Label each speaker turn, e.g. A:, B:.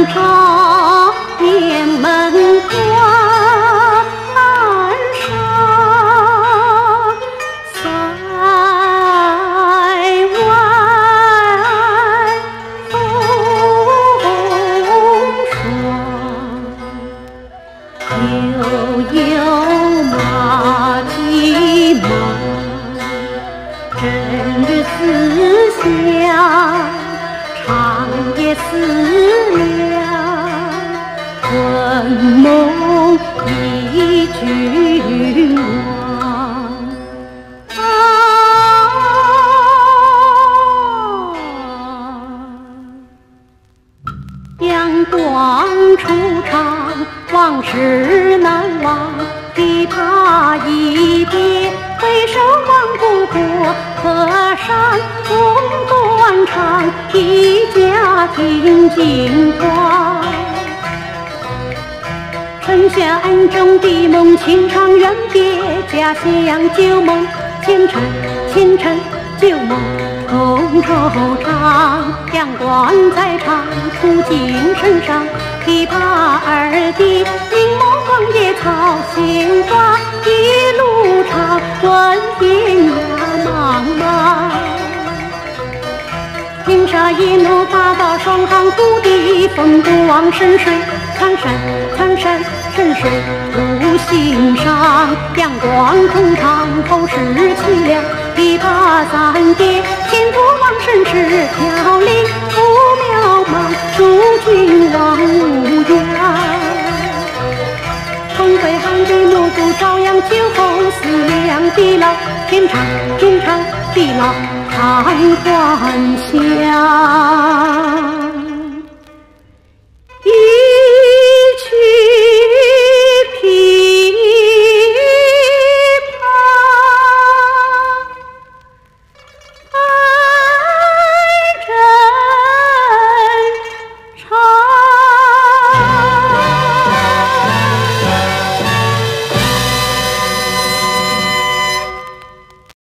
A: 朝殿门关上，塞外风霜，悠悠马蹄慢，正月思乡，长夜思量，魂梦忆君王。阳光初长，往事难忘，琵琶一别，回首望不过河山，风断肠，一家庭惊慌。春夏中的梦，情长远别家乡，旧梦前尘，前尘旧梦空惆怅。阳关在唱，途经身上，琵琶耳笛，凝眸望野草鲜花，一路唱，问天涯茫茫。天沙一怒，大道双行，故地风光深水，苍山苍山深水入心上。阳光空堂，后世凄凉，琵琶三叠，前途往生是飘零，不渺茫，祝君王无恙。风飞寒地，暮鼓朝阳，酒后思量，地老天长，天长地老常欢笑。